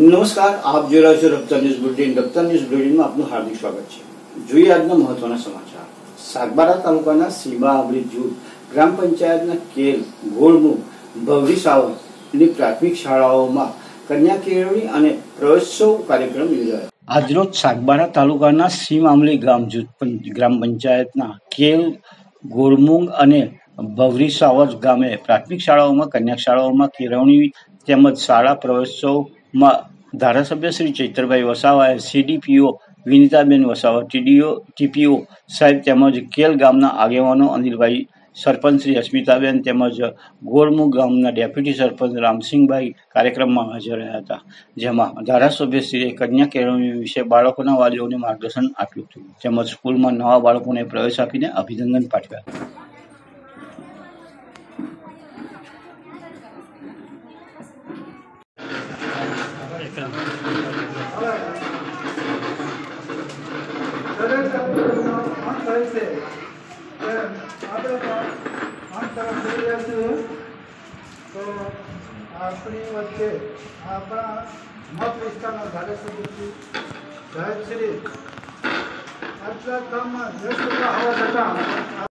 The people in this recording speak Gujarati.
નમસ્કાર, આપ જોઈ રહ્યા છો Raftaar news bulletin. Raftaar news બુલેટિનમાં આપનું હાર્દિક સ્વાગત છે. જોઈએ આજના મહત્વના સમાચાર. સાગબારા તાલુકાના સીમા આંબલી જૂથ ગ્રામ પંચાયતના કેલ, ગોળમુખ, ભવરી સાવરની પ્રાથમિક શાળાઓમાં કન્યા કેળવણી અને પ્રવેશોત્સવ કાર્યક્રમ યોજાયો. આજરોજ સાગબારા તાલુકાના સીમા આંબલી ગ્રામ પંચાયતના કેલ, ગોળમુખ અને ભવરી સાવજ ગામે પ્રાથમિક શાળાઓમાં કન્યા શાળાઓમાં કેળવણી તેમજ શાળા પ્રવેશોત્સવમાં ધારાસભ્ય શ્રી ચૈતરભાઈ વસાવાએ સીડીપીઓ વિનીતાબેન વસાવા, ટીપીઓ સાહેબ તેમજ કેલ ગામના આગેવાનો અનિલભાઈ, સરપંચ શ્રી અસ્મિતાબેન તેમજ ગોળમુખ ગામના ડેપ્યુટી સરપંચ રામસિંહભાઈ કાર્યક્રમમાં હાજર રહ્યા હતા. જેમાં ધારાસભ્યશ્રીએ કન્યા કેળવણી વિશે બાળકોના વાલીઓને માર્ગદર્શન આપ્યું હતું તેમજ સ્કૂલમાં નવા બાળકોને પ્રવેશ આપીને અભિનંદન પાઠવ્યા. તો આપણી વચ્ચે આપણા મત વિસ્તારના ધારાસભ્યશ્રી સાહેબશ્રી આટલા કામમાં 10 ટકા હોવા છતાં